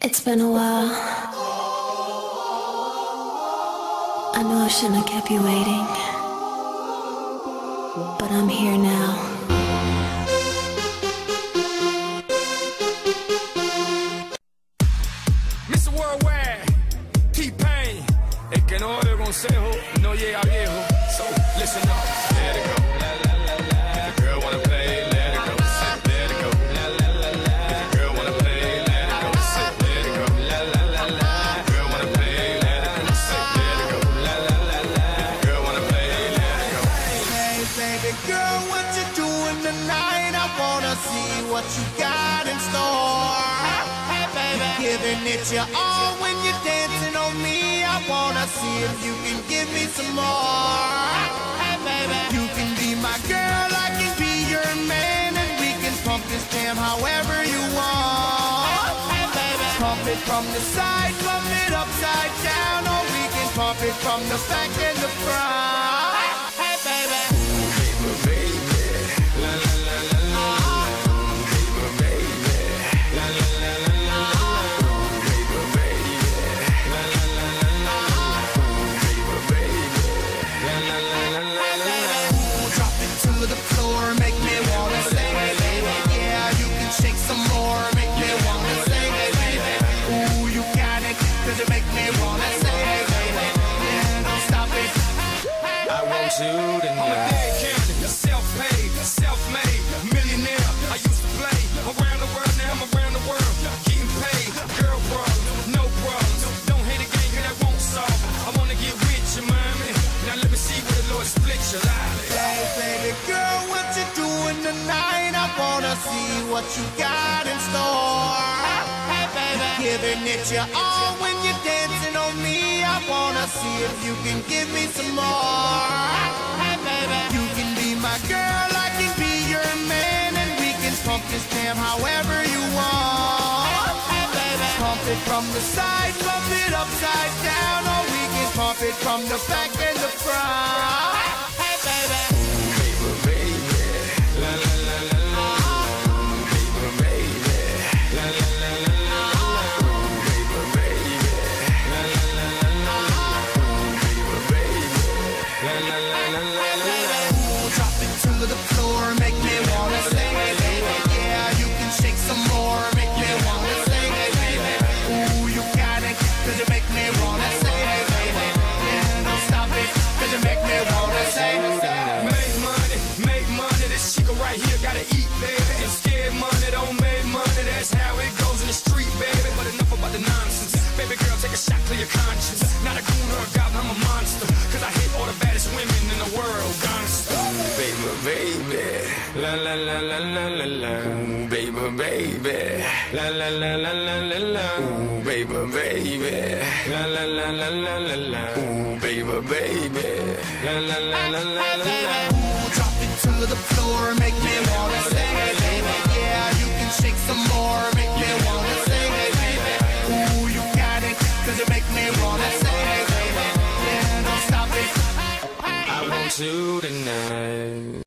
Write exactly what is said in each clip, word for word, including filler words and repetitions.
It's been a while. I know I shouldn't have kept you waiting, but I'm here now. mister Worldwide, T-Pain. El que no oye consejo no llega viejo. So listen up, let it go. La la la la. If the girl wanna play, let it go. Let it go. La la la la. If the girl wanna play, let it go. Let it go. La la la la. If the girl wanna play, let it go. Let it go. La la la la. If the girl wanna play, let it go. Hey baby girl, what you doing tonight? I wanna see what you got in store. Hey baby, giving it your all when you're dancing on me. I wanna see if you can give me some more. Hey baby, you can be my girl, I can be your man, and we can pump this jam however you want. Hey baby, pump it from the side, pump it upside down, or we can pump it from the back and the front. Hey baby, Baby, la la la la la. Baby, baby, la la la la la. Baby, baby, la la la la la. Baby, baby, la la la la la. drop it to the floor, make me wanna sing, baby. Yeah, you can shake some more, make me wanna sing, baby. Ooh, you got it, cause it make me wanna sing, baby. Yeah, don't stop it. I want you to know. I'm a dead candidate, self-paid, self-made, millionaire. I used to play around the world, now I'm around the world, getting paid. Girl problems, no problems. Don't hate a game, 'cause that won't solve. I wanna get with you, mommy. Now let me see where the Lord split your life. Hey, baby girl, what you doing tonight? I wanna see what you got in store. Hey, baby, giving it your all when you're dancing on me. I wanna see if you can give me some more. Hey, baby, you can be my girl, I can be your man, and we can pump this jam however you want. Hey, baby, pump it from the side, pump it upside down, or we can pump it from the back and the front. Hey, baby. Baby, baby, la la la la la. Baby, baby, la la la la la. Baby, baby, la la la la la. Baby, baby, la la la la la. Drop it to the floor, make me wanna sing, baby. Yeah, you can shake some more, make me wanna sing, baby. Ooh, you got it, cause you make me wanna sing, baby. Yeah, don't stop it, cause you make me wanna sing. Make money, make money. This chica right here gotta eat, baby. And scared money don't make money. That's how it goes in the street, baby. But enough about the nonsense. Baby girl, take a shot, clear your conscience. Not a goon or a goblin, I'm a monster. Cause I hit all the baddest women in the world, gangsta. Baby, baby, la la la la la la la. Baby, baby, la la la la la la la. Baby, baby, la la la la la la la. Baby, baby, la la la la la la la. Drop it to the floor, make me wanna sing, baby. Yeah, you can shake some more, make me wanna sing, baby. Ooh, you got it, cause you make me wanna sing, baby. Yeah, don't stop it. I want you tonight.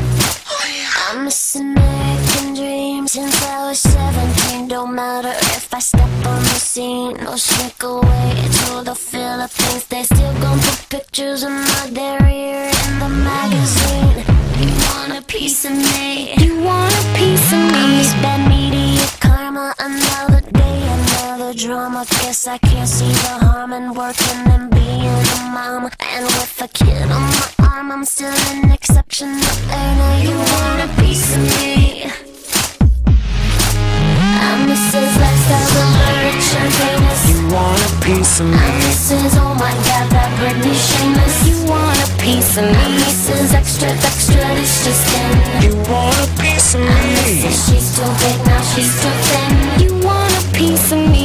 I'm missing American dreams since I was seventeen. Don't matter if I step on the scene or sneak away to the Philippines. They still gon' put pictures of my derriere in the magazine. You want a piece of me? You want a piece of me? It's bad media karma. Another day, another drama. Guess I can't see the harm in working and being a mom. And with a kid on my arm, I'm still an exceptional earner. You want a piece of me? I'm Missus Lifestyle, the rich and famous. You want a piece of me? I'm Missus Oh my God, that Britney shameless. You want a piece of me? I'm Missus Extra, extra, it's just in. You want a piece of I'm me? Missus She's too big, now she's too thin. You want a piece of me?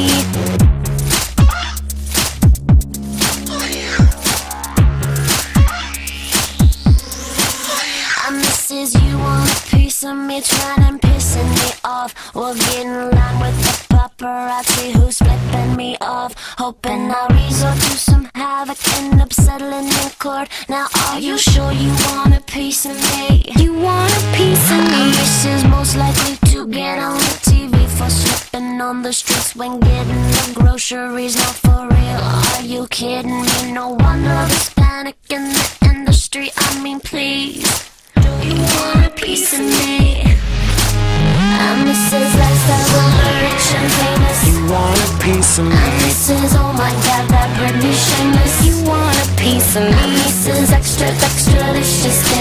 I'm Missus You want a piece of me? Trying and pissing me off. We'll get in line with the paparazzi who's flipping me off. Hoping I'll resort to some havoc, end up settling in court. Now are you sure you want a piece of me? You want a piece of me? I'm Missus Most likely to get on the T V for slipping on the streets when getting the groceries. Not for real, are you kidding me? No wonder there's panic in the industry. I mean, please, do you want a piece of me? I'm Missus Lifestyle, I'm rich and famous. You want a piece of me? I'm Missus Oh my God, that Britney Shameless. You want a piece of me? I'm Missus Extra, extra delicious.